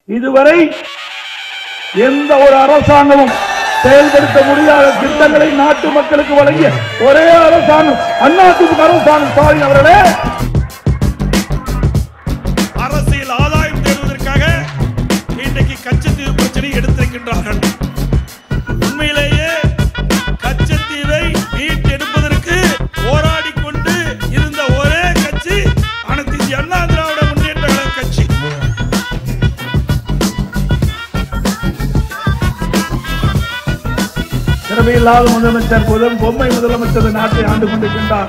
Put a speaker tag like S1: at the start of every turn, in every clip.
S1: இதுவரை எந்த ஒரு அரசாங்கமும் செயல்படுத்த முடியாத திட்டங்களை நாட்டு மக்களுக்கு வழங்கிய ஒரே அரசாங்கம் அதிமுக அரசாங்கம். ஸ்டாலின் அவர்களே,
S2: அரசியல் ஆதாயம் தேடுவதற்காக இன்றைக்கு கச்சத்தீவு பிரச்சனை எடுத்திருக்கின்றார்கள். உண்மையிலேயே கச்சத்தீவை மீட்டெடுப்பதற்கு போராடி கொண்டு இருந்த ஒரே கட்சி அனைத்து இந்திய அண்ணா திராவிட முன்னேற்ற கழக கட்சி.
S1: திறமையில்லாத முதலமைச்சர் பொம்மை முதலமைச்சர் நாட்டை ஆண்டு கொண்டிருக்கின்றார்.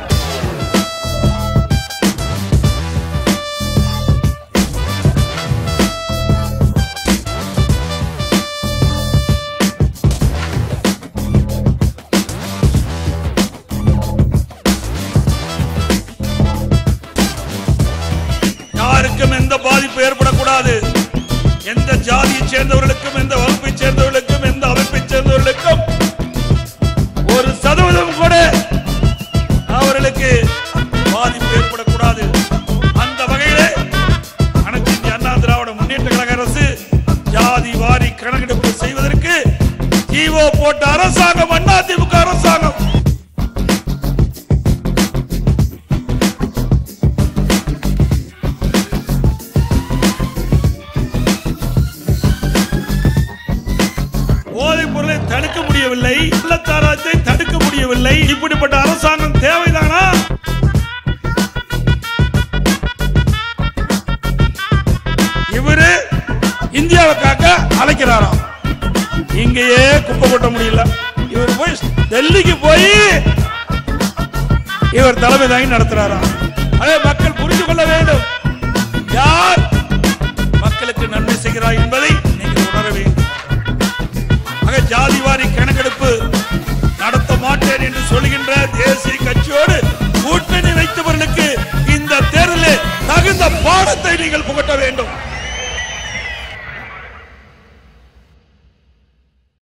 S2: யாருக்கும் எந்த பாதிப்பு ஏற்படக்கூடாது. எந்த ஜாதியை சேர்ந்தவர்களுக்கும், எந்த வகுப்பை சேர்ந்தவர்களுக்கும், எந்த அமைப்பை சேர்ந்தவர்களுக்கும் ஒரு சதவீதம் கூட அவர்களுக்கு பாதிப்பு ஏற்படக்கூடாது. அந்த வகையிலே அனைத்து இந்திய அண்ணா திராவிட முன்னேற்ற கழக அரசு ஜாதி வாரி கணக்கெடுப்பு செய்வதற்கு ஜீவோ போட்ட அரசாங்கம் அதிமுக அரசாங்கம். போதைப் பொருளை தடுக்க முடியவில்லை, கள்ளச்சாராயத்தை தடுக்க முடியவில்லை. இப்படிப்பட்ட அரசாங்கம் தேவைதானா? இவரு இந்தியாவை காக்க அழைக்கிறாராம். இங்கேயே குப்பை கொட்ட முடியல. இவர் போய் டெல்லிக்கு போய் இவர் தலைமை தாங்கி நடத்துறாராம். அதே மக்கள் புரிந்து கொள்ள வேண்டும். யார் மக்களுக்கு நன்மை செய்கிறார் என்பதை நீங்கள் உணர வேண்டும். ஜாதிவாரி கணக்கெடுப்பு நடத்த மாட்டேன் என்று சொல்கின்ற தேசிய கட்சியோடு கூட்டணி வைத்தவர்களுக்கு இந்த தேர்தலில் தகுந்த பாடத்தை நீங்கள் புகட்ட வேண்டும்.